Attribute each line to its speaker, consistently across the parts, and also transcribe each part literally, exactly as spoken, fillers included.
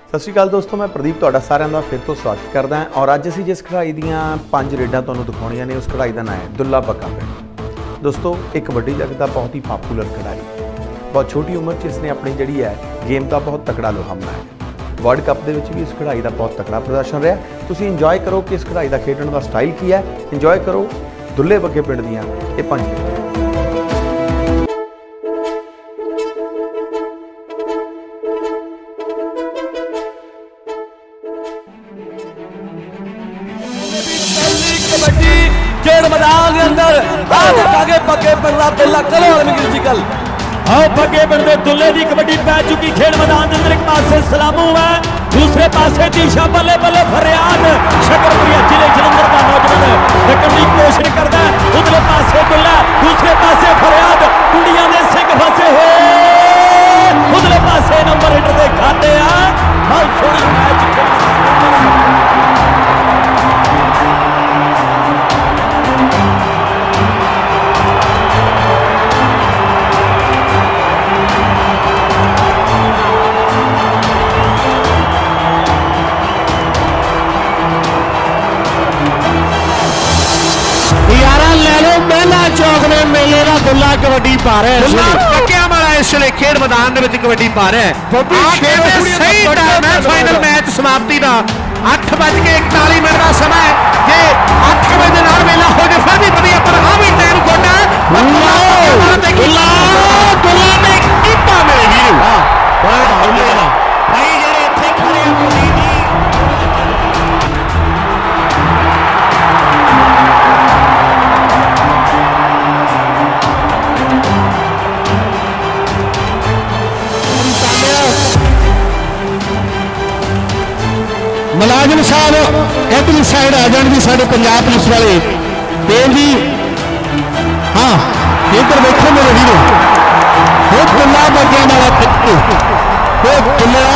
Speaker 1: सत श्री अकाल दोस्तों, मैं प्रदीप तुहाडा सारिਆਂ ਦਾ फिर तो स्वागत करदा हां। और अज असीं जिस खिडारी दीआं पंज रेडां तुहानूं दिखाउणीਆਂ ने, उस खिडारी का नाम है दुल्ला बग्गा पिंड। दोस्तों एक कबड्डी जगत का बहुत ही पॉपूलर खिडारी, बहुत छोटी उम्र च इसने अपनी जिहड़ी है गेम का बहुत तकड़ा लोहा बनाया। वर्ल्ड कप के भी इस खिडारी का बहुत तकड़ा प्रदर्शन रहा। तुसीं इंजॉय करो कि इस खिडारी का खेडण का स्टाइल की है। इंजॉय करो दुल्ले बग्गे पिंड दीआं ये पंज रेडां।
Speaker 2: कबड्डी खेड मैदान के अंदर आगे बग्गे पिंड का पहला कलर म्यूजिकल। आओ बग्गे पिंड के दुल्ले की कबड्डी पै चुकी खेड मैदान के अंदर। एक पासे सलामू है, दूसरे पासे दिशा बल्ले बल्ले फरियाद शकरपुरिया जिले जलंधर का नौजवान रकम की कोशिश करता है। उधरले पासे दुल्ला, दूसरे पासे फरियाद, कुड़ियां ने सिंह फसे हो। उधरले पासे नंबर हिटर के खाते हैं। बहुत सोहना मैच चौक ने मेले का दुल्ला कबड्डी पा रहा है।
Speaker 3: पक्किया वाला इसलिए खेड मैदान में कबड्डी पा रहा है। सही टाइम है फाइनल मैच समाप्ति का। अठ बज के इकताली मिनट का समय जे अठ बजे नाल मेला हो जाए फिर भी बढ़िया, पर हाँ भी टाइम खोटा दुल्ला ने कीता मेरे वीर भाई यार इत्थे खड़े आ
Speaker 4: मुलाजिम साहब इधरली साइड आ जान जी, साडे पंजाब पुलिस वाले तेल जी। हाँ इधर देखो मेरे वीरो, वो दुल्ला बग्गे वाला वो दुल्ला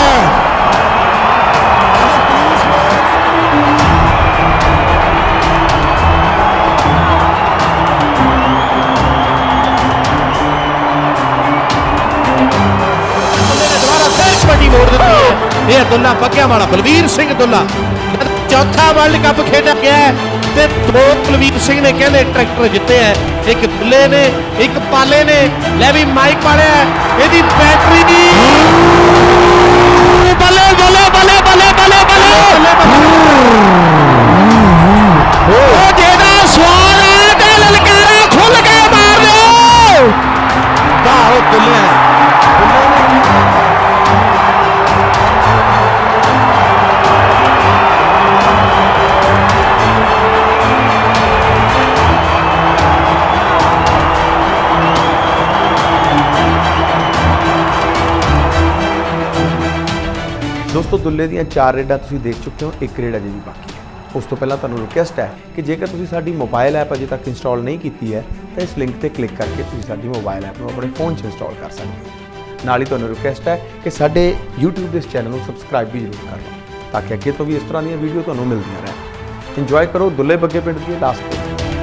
Speaker 3: मोड़ देती है। यह दुल्ला बग्गिया वाला बलवीर सिंह दुल्ला चौथा वर्ल्ड कप खेला गया है। दो बलवीर सिंह ने कहते ट्रैक्टर जिते हैं, एक दुल्ले ने एक पाले ने। लै भी माइक वाले यदि बैटरी दी बल्ले बल्ले बल्ले बल्ले बल्ले बल्ले जेड़ा स्वाद है ललकारा खुल के मार लो। वाह दुल्ले
Speaker 1: दोस्तों दुल्ले दी चार रेडां तुसीं देख चुके हो, एक रेड अजे भी बाकी है। उस तो पहला तुहानूं रिक्वेस्ट है कि जेकर तुसीं साडी मोबाइल ऐप अजे तक इंस्टॉल नहीं की है तो इस लिंक पर क्लिक करके तुसीं साडी मोबाइल ऐप अपने फोन च इंस्टॉल कर सकते हो। नाल ही तुहानूं रिक्वेस्ट है कि साडे यूट्यूब के इस चैनल को सबसक्राइब भी जरूर कर लो, ताकि अगे तो भी इस तरह दी वीडियो तुहानूं मिलदियां रहें। इंजॉय करो दुल्ले बग्गे पिंड की लास्ट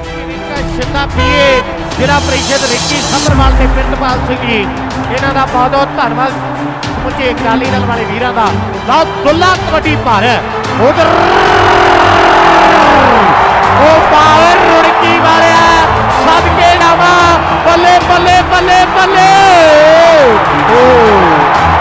Speaker 3: जिला परिषद रिक्की सतरवाल के पिंडपाल सिंह जी, इन्हों का बहुत बहुत धन्यवाद समूचे अकाली दल वाले वीरों का। बहुत दुल्ला कबड्डी पा रहा है। उधर वो पावर रुड़की वाले सबके नामा बल्ले बल्ले बल्ले बल्ले।